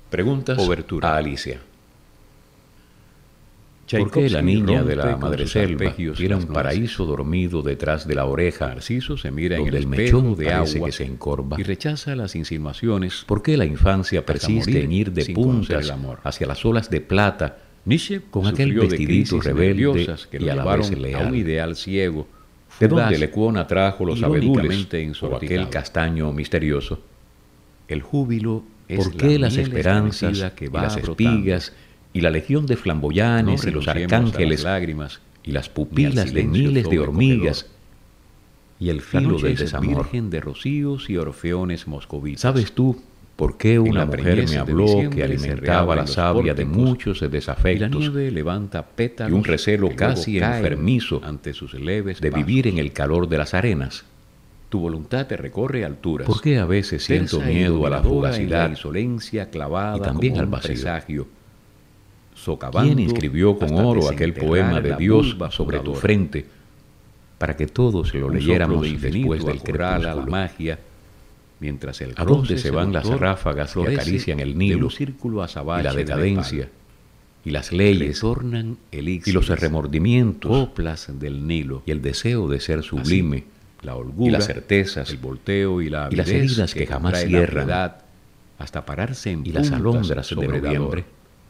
Preguntas Obertura. a Alicia. ¿Por qué la niña de la madreselva era un paraíso dormido detrás de la oreja, Narciso se mira en donde el el espejo mechón de parece agua que se encorva? y rechaza las insinuaciones? ¿Por qué la infancia hasta persiste morir en ir de sin conocer puntas el amor? hacia las olas de plata Nietzsche con aquel sufrió de vestidito crisis rebelde nerviosas que y lo a la llevaron vez a leal? un ideal ciego, ¿De fugaz, dónde Lecuona trajo los abedules irónicamente o ensortijado? aquel castaño misterioso? El júbilo es ¿Por qué la las miel esperanzas estremecida que y va las brotando? espigas y la legión de flamboyanes No y los renunciemos a las arcángeles lágrimas y las ni al pupilas de silencio miles de sobrecogedor. hormigas y el La filo noche del es desamor? virgen de rocíos y orfeones moscovitas. ¿Sabes tú por qué una la mujer preñez me de habló diciembre que se alimentaba reabren la los savia de pórticos muchos y la desafectos nieve levanta pétalos y un recelo que luego casi caen enfermizo ante sus leves de pasos? vivir en el calor de las arenas? Tu voluntad te recorre alturas. ¿Por qué a veces siento Tersa y miedo a la dominadora en fugacidad la insolencia clavada y también como al un vacío? presagio, socavando ¿Quién inscribió con hasta oro aquel desenterrar poema de la Dios vulva sobre tu fundadora? frente para que todos lo Un leyéramos soplo de infinito después del acorrala la crepúsculo? magia, mientras el ¿A dónde fronce se van las seductor ráfagas que florece acarician el de Nilo un círculo y azabache la de decadencia nepal? y las leyes Retornan y elixires, los remordimientos coplas del Nilo, y el deseo de ser sublime la y holgura, las certezas el volteo y la y las avidez heridas que jamás contrae la cierran piedad, hasta pararse en y las puntas alondras de sobre noviembre?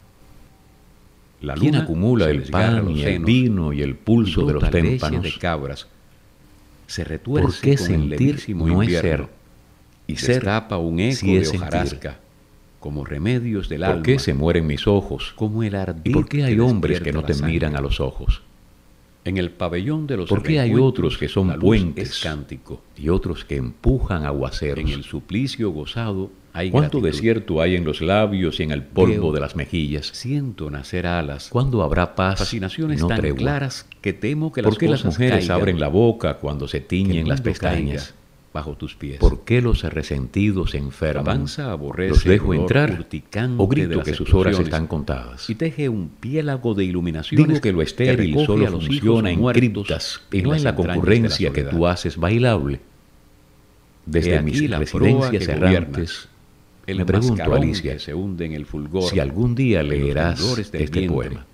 La ¿Quién luna acumula se el desgarra pan los y el senos vino y el pulso y de los brota leche témpanos? de cabras, se ¿Por retuerce qué con el sentir levísimo no es invierno, ser y ser destapa un eco sí de es sentir? hojarasca, como remedios del ¿Por alma, qué se mueren mis ojos? como el ardid ¿Y por qué hay que hombres que despierta no te la sangre? miran a los ojos? En el pabellón de los ¿Por qué hay reencuentros, otros que son la luz puentes es cántico? y otros que empujan aguaceros? En el suplicio gozado hay ¿Cuánto gratitud. desierto hay en los labios y en el polvo Veo, de las mejillas? siento nacer alas, ¿Cuándo habrá paz fascinaciones y no tan tregua? claras que temo que ¿Por las qué las cosas mujeres caigan, abren la boca cuando se que el tiñen las mundo pestañas? caiga bajo tus pies? ¿Por qué los resentidos se La enferman? danza aborrece ¿Los dejo el olor entrar urticante o de grito las que sus horas explosiones están contadas? y teje un piélago de iluminaciones Digo que lo estéril recoge solo a los funciona hijos en muertos criptas y no las en la entrañas de concurrencia que soledad. tú haces bailable. Desde He mis aquí la proa residencias que errantes, el me pregunto, mascarón Alicia, que se hunde en el fulgor, si algún día en los leerás temblores del este viento, poema.